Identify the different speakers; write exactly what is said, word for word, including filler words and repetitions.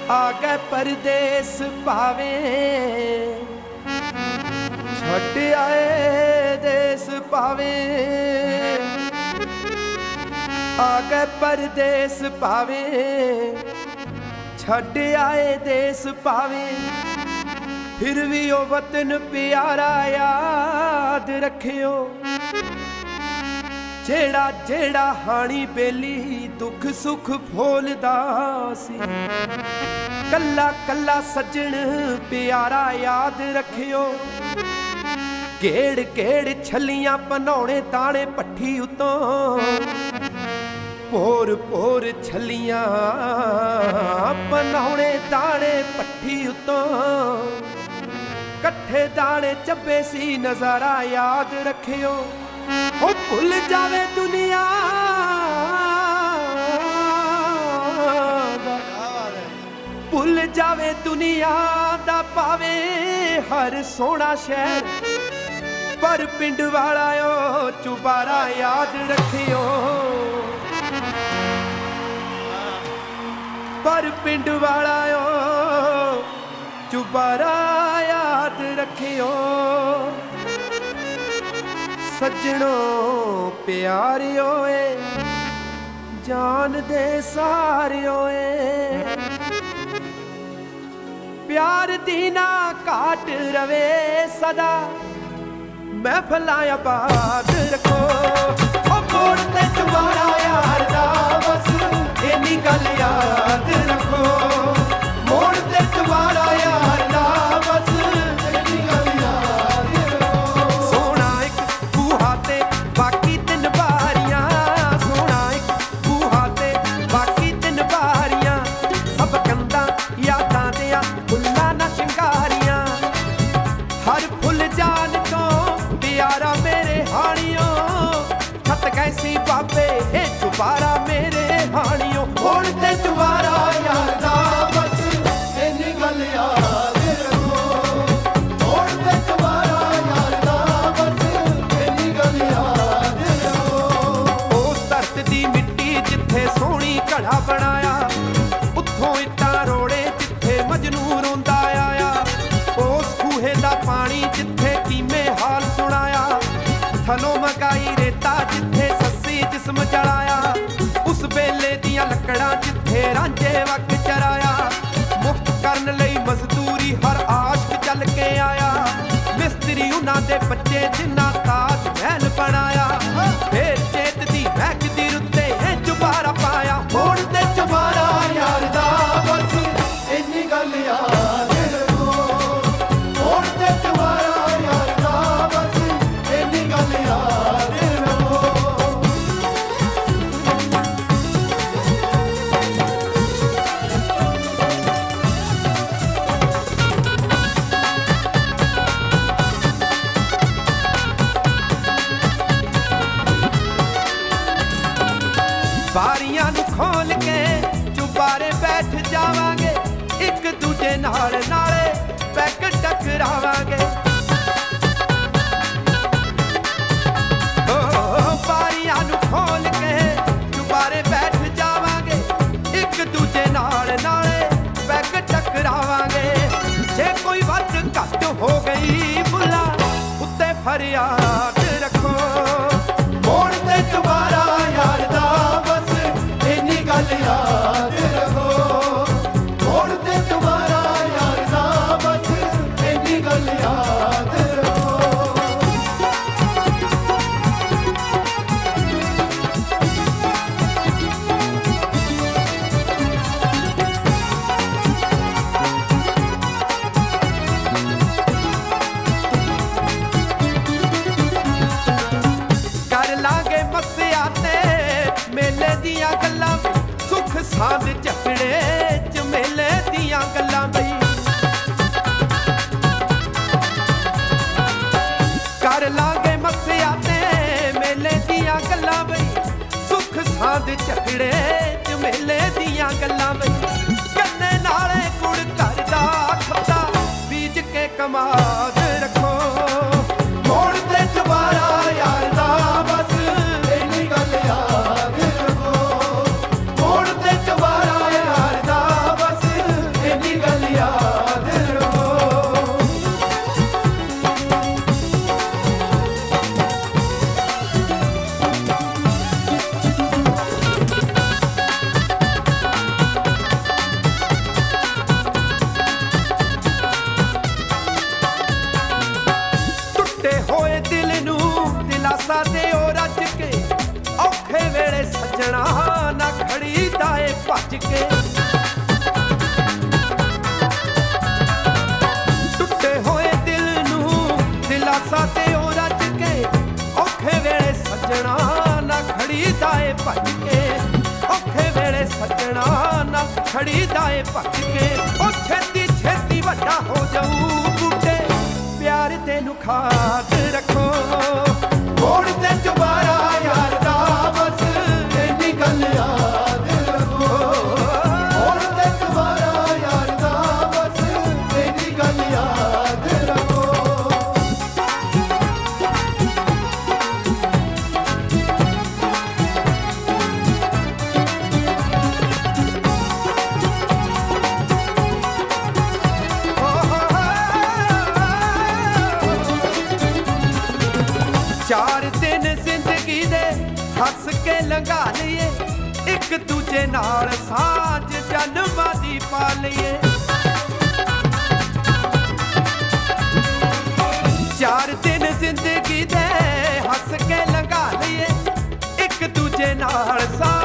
Speaker 1: आगे परदेस पावे छट आए देश पावे आगे परदेस पावे छट आए देश पावे फिर भी ओ वतन प्यारा याद रखियो जेड़ा जेड़ा हानी बेली दुख सुख फोलदा सी कल्ला कल्ला सज्जन प्यारा याद रखियो गेड़ गेड़ छलियां पनौने ताने पट्ठी उतों पोर पोर छलियां पनौने ताने पट्ठी उतों कट्ठे दाने चब्बे सी नजारा याद रखियो ओ भुल जावे दुनिया भुल जावे दुनिया दा पावे हर सोना शहर पर पिंड वाला ओ चुबारा याद रखियो पर पिंड वाला ओ चुबारा याद रखियो सज्जनों प्यारियो जान दे सारियो प्यार दीना काट रवे सदा महफिलां आबाद रखो ओ मोड़ ते तुम्हारा यार दा बस इन्नी गल याद रखो मोड़ ते तुम्हारा यार दा बस इन्नी गल याद रखो सोना एक बूहा ते बाकी तीन बारियां सोना एक बूहा ते बाकी तीन बारियां सब कंधा यादां दियां फुल्लां ना शिंगारियां हर फुल जान तो प्यारा मेरे हानियों छत कैसी बाबे हे चुबारा मेरे हानियों होण ते चुबारा यार दा बस इन्नी गल याद रखो होण ते चुबारा यार दा बस इन्नी गल याद रखो उस धरत दी मिट्टी जिथे सोहनी घड़ा बनाया उत्थों इट्टां रोड़े जिथे मजनू रोंदा आया उस खूहे दा पानी जिथे कीमे हाल सुनाया थलों मगाई रेता जिथे सस्सी जिस्म जलाया उस बेले दियां लकड़ां जिथे रांझे वक चराया मुफ्त करन लई मजदूरी हर आशिक चल के आया मिस्त्री उन्हां दे बच्चे जिन्हां ताज महल बनाया फिर चेत दी महकदी रुत्ते है चुबारा पाया होण ते चुबारा यार दा बस इन्नी गल याद रखो होण ते चुबारा यार दा बस इन्नी गल याद रखो बारियां नू खोल के चुबारे बैठ जावांगे एक दूजे नाल नाले पैक टकरावांगे बारियां नू खोल के चुबारे बैठ जावांगे एक दूजे नाल नाले पैक टकरावांगे जे कोई वध घट हो गई बुला उत्ते फरियाद रखो मोड़ ते चुबारा यार दा बस इन्नी गल याद रखो मोड़ ते चुबारा यार दा बस इन्नी गल याद रखो कर लांगे मस्सिया ते मेले दियां गल्लां सुख सांद झगड़े च मेले दियां गल्लां बई कर लांगे मस्सिया ते मेले दियां गल्लां बई सुख सांद झगड़े च मेले दियां गल्लां बई कन्ने नाले कुड़ करदा खत्ता बीज के कमाद रखो मोड़ ते चुबारा यार दा बस इन्नी गल याद रखो मोड़ ते चुबारा यार दा बस ना खड़ी दाए भज के। टुटे होए दिल नू दिलासा ते ओ रज के, औखे वेले सजना ना खड़ी दाए भज के। औखे वेले सजना ना खड़ी दाए भज के। ओ छेती छेती वड्डा हो जाऊ बूटे, प्यार तेनू खाद रखो। मोड़ ते चुबारा यार दा बस इन्नी गल याद रखो। मोड़ ते चुबारा यार दा बस इन्नी गल याद रखो। चार दिन जिंदगी दे हस के लंघा लईए, एक दूजे नाल साझ जन्मां दी पा लईए। चार दिन जिंदगी दे हस के लंघा लईए, एक दूजे नाल साझ